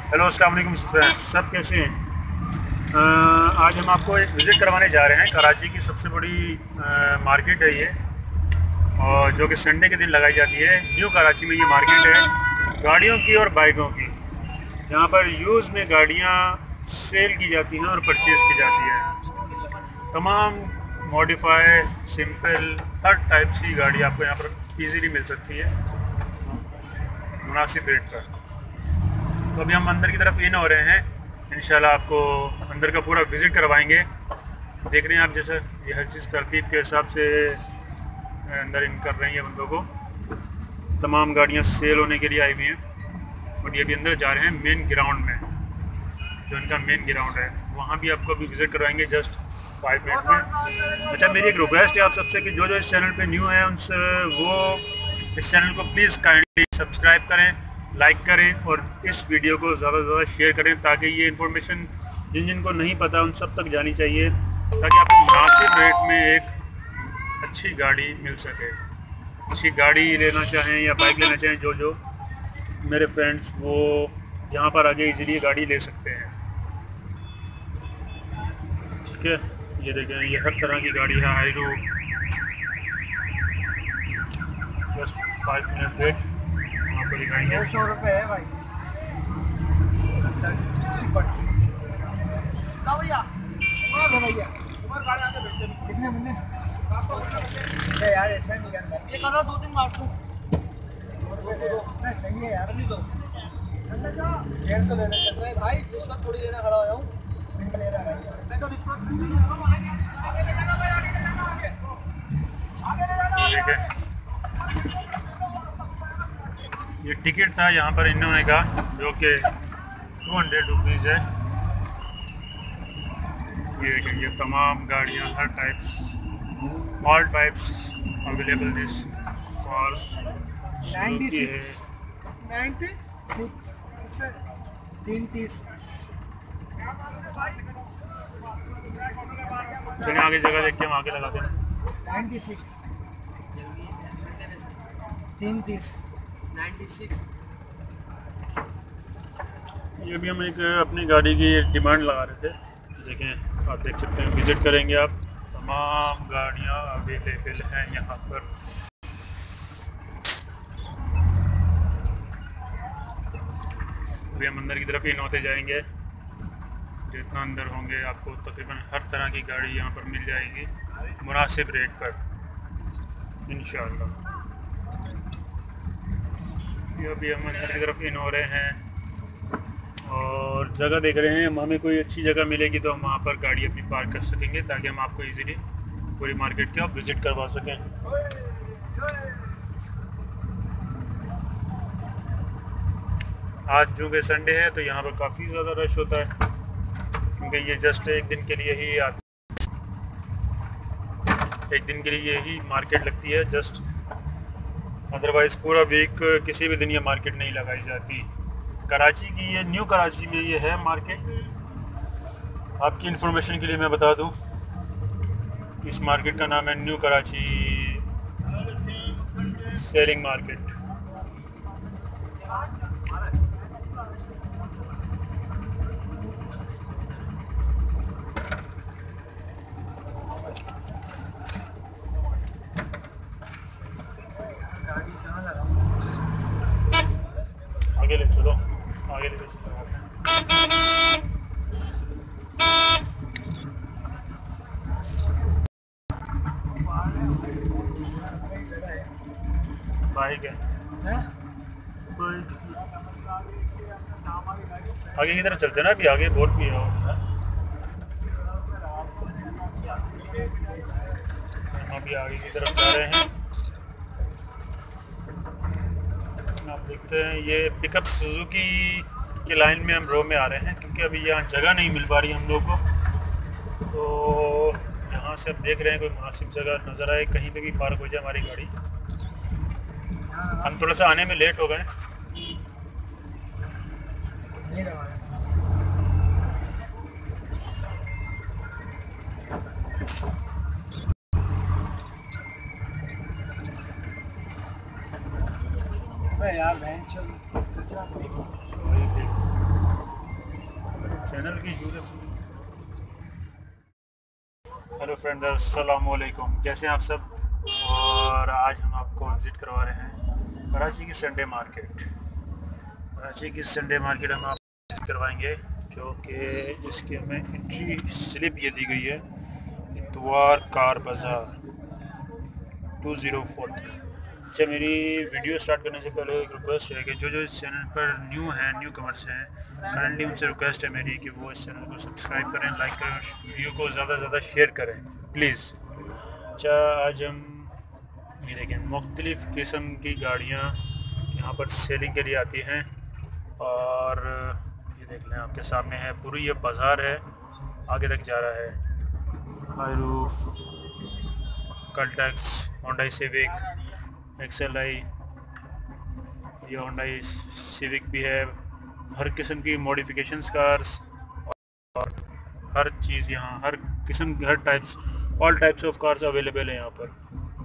Hello, अस्सलाम वालेकुम friends, सब कैसे हैं? आज हम आपको एक विज़िट करवाने जा रहे हैं। कराची की सबसे बड़ी मार्केट है ये, और जो कि संडे के दिन लगाई जाती है। न्यू कराची में ये मार्केट है गाड़ियों की और बाइकों की। यहाँ पर यूज़ में गाड़ियाँ सेल की जाती हैं और परचेज़ की जाती है। तमाम मॉडिफाई, सिंपल, हर टाइप की गाड़ी आपको यहाँ पर इजीली मिल सकती है मुनासिब रेट पर। तो अभी हम अंदर की तरफ इन हो रहे हैं। इंशाल्लाह आपको अंदर का पूरा विज़िट करवाएंगे। देख रहे हैं आप, जैसा ये हर चीज़ तरतीब के हिसाब से अंदर इन कर रही हैं बंदों को। तमाम गाड़ियां सेल होने के लिए आई हुई हैं और ये अभी अंदर जा रहे हैं मेन ग्राउंड में, जो इनका मेन ग्राउंड है। वहाँ भी आपको अभी विज़िट करवाएंगे जस्ट 5 मिनट में। अच्छा, मेरी एक रिक्वेस्ट है आप सबसे कि जो इस चैनल पे न्यू है उनसे वो इस चैनल को प्लीज़ काइंडली सब्सक्राइब करें, लाइक करें और इस वीडियो को ज़्यादा से ज़्यादा शेयर करें, ताकि ये इन्फॉर्मेशन जिनको नहीं पता उन सब तक जानी चाहिए, ताकि आपको मुनासिब रेट में एक अच्छी गाड़ी मिल सके। अच्छी गाड़ी लेना चाहें या बाइक लेना चाहें, जो मेरे फ्रेंड्स वो यहाँ पर आके इजीली गाड़ी ले सकते हैं। ठीक है, ये देखें, ये हर तरह की गाड़ी है। हाईरो, बस 5 मिनट वेट, वहाँ पर दिखाएंगे। 200 रुपये है भाई। भैया कितने बंदे? यार ऐसा नहीं करना, ये करो 2-3 मार्क सही है यार। अभी तो 150 लेना चल रहा है भाई। रिश्वत थोड़ी देना खड़ा हो जाऊँ, ले रहा है मैं तो रिश्वत। ठीक है, ये टिकट था यहाँ पर इन्होंने का, जो कि 200 रुपीज़ है। ये देखें, ये तमाम गाड़ियाँ, हर types, all types available this cars. 96 330। चलिए आगे जगह देख के हम आगे लगाते हैं। 96 330 96। ये भी हम एक अपनी गाड़ी की डिमांड लगा रहे थे। देखें, आप देख सकते हैं, विज़िट करेंगे आप, तमाम गाड़ियाँ अवेलेबल हैं यहाँ पर। अभी हम अंदर की तरफ इन होते जाएंगे। जितना अंदर होंगे आपको तकरीबन हर तरह की गाड़ी यहाँ पर मिल जाएगी मुनासिब रेट पर इंशाअल्लाह। ये अभी हम अंदर की तरफ इन हो रहे हैं और जगह देख रहे हैं। हमें कोई अच्छी जगह मिलेगी तो हम वहाँ पर गाड़ी अपनी पार्क कर सकेंगे, ताकि हम आपको इजीली पूरी मार्केट का विज़िट करवा सकें। आज जो कि संडे है तो यहाँ पर काफ़ी ज़्यादा रश होता है, क्योंकि ये जस्ट एक दिन के लिए ही आती, एक दिन के लिए ही मार्केट लगती है जस्ट। अदरवाइज़ पूरा वीक किसी भी दिन ये मार्केट नहीं लगाई जाती। कराची की ये न्यू कराची में ये है मार्केट। आपकी इन्फॉर्मेशन के लिए मैं बता दूं, इस मार्केट का नाम है न्यू कराची सेलिंग मार्केट। आगे ले चलो, आगे ले चलो। बाइक है, आगे की तरफ चलते ना, अभी आगे बहुत भी है। हम अभी आगे की तरफ जा रहे हैं। आप देखते हैं ये पिकअप सुजुकी के लाइन में हम रो में आ रहे हैं, क्योंकि अभी यहाँ जगह नहीं मिल पा रही हम लोग को। तो यहाँ से हम देख रहे हैं कोई मुनासिब जगह नज़र आए, कहीं पे भी पार्क हो जाए हमारी गाड़ी। हम थोड़ा सा आने में लेट हो गए। यार चैनल की हेलो फ्रेंड्स, अस्सलाम वालेकुम। कैसे हैं आप सब? और आज हम आपको विज़िट करवा रहे हैं कराची की संडे मार्केट। कराची की संडे मार्केट हम आपको विज़िट करवाएंगे, जो कि इसके में एंट्री स्लिप ये दी गई है, इतवार कार बाज़ार 2014। अच्छा, मेरी वीडियो स्टार्ट करने से पहले एक रिक्वेस्ट है कि जो जो इस चैनल पर न्यू कमर्स हैं, करंटली उनसे रिक्वेस्ट है मेरी कि वो इस चैनल को सब्सक्राइब करें, लाइक करें, वीडियो को ज़्यादा से ज़्यादा शेयर करें प्लीज़। अच्छा, आज हम ये देखें, मुख्तलिफ़ किस्म की गाड़ियाँ यहाँ पर सेलिंग के लिए आती हैं। और ये देख लें, आपके सामने है, पूरी ये बाज़ार है, आगे तक जा रहा है। High roof, Cultus, Honda Civic, XLI, ये होंडा सिविक भी है, हर किस्म की मॉडिफिकेशंस कार्स और हर चीज़ यहाँ, हर किस्म की, all types of cars available हैं यहाँ पर।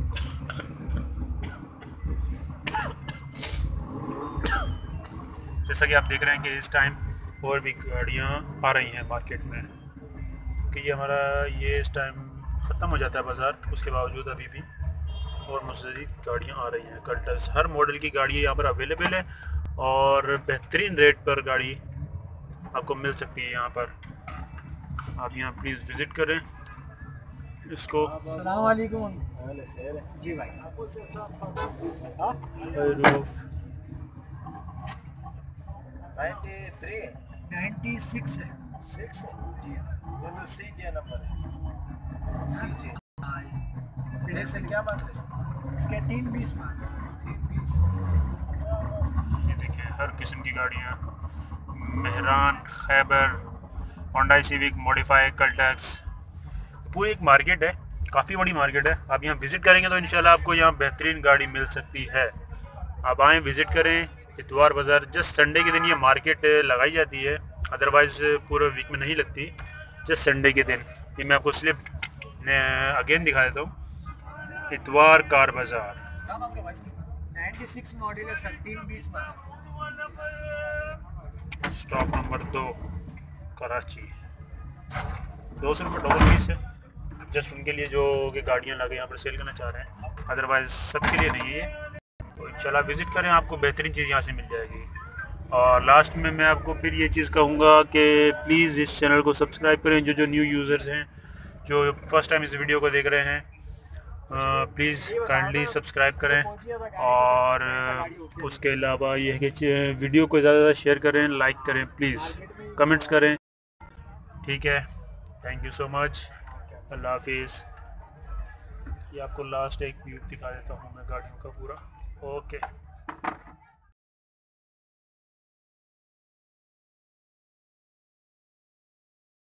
जैसा कि आप देख रहे हैं कि इस टाइम और भी गाड़ियाँ आ रही हैं मार्केट में, कि ये हमारा ये इस टाइम ख़त्म हो जाता है बाज़ार, उसके बावजूद अभी भी और मज़ीद गाड़ियाँ आ रही हैं। कल्टस हर मॉडल की गाड़ी यहाँ पर अवेलेबल है और बेहतरीन रेट पर गाड़ी आपको मिल सकती है यहाँ पर। आप यहाँ प्लीज़ विज़िट करें इसको। अस्सलाम वालेकुम जी भाई। रूफ 93 96 है, 6 है जी। ये तो CJ नंबर है, CJ। फिर से क्या बात है इसके 320 मांगे, 320। ये देखें, हर किस्म की गाड़ियाँ, Mehran, Khyber, Honda Civic, modify, Cultus, पूरी एक मार्केट है, काफ़ी बड़ी मार्केट है। आप यहाँ विज़िट करेंगे तो इंशाल्लाह आपको यहाँ बेहतरीन गाड़ी मिल सकती है। आप आएँ, विज़िट करें। इतवार बाज़ार जस्ट संडे के दिन ये मार्केट लगाई जाती है, अदरवाइज़ पूरे वीक में नहीं लगती, जस्ट संडे के दिन। ये मैं आपको स्लिप अगेन दिखा देता हूँ, इतवार कार बाज़ार। 96 मॉडल है सर, 320 स्टॉक नंबर 2, कराची। 200 रुपये डबल फीस है, जस्ट उनके लिए जो कि गाड़ियाँ लगे यहाँ पर सेल करना चाह रहे हैं, अदरवाइज़ सबके लिए नहीं है। तो इंशाल्लाह विज़िट करें, आपको बेहतरीन चीज़ यहाँ से मिल जाएगी। और लास्ट में मैं आपको फिर ये चीज़ कहूँगा कि प्लीज़ इस चैनल को सब्सक्राइब करें। जो न्यू यूज़र्स हैं, जो फर्स्ट टाइम इस वीडियो को देख रहे हैं, प्लीज़ काइंडली सब्सक्राइब करें। और उसके अलावा ये है कि वीडियो को ज़्यादा से ज़्यादा शेयर करें, लाइक करें, प्लीज़ कमेंट्स करें, ठीक है। थैंक यू सो मच, अल्लाह हाफिज़। ये आपको लास्ट एक व्यू दिखा देता हूँ मैं गाड़ियों का पूरा। ओके।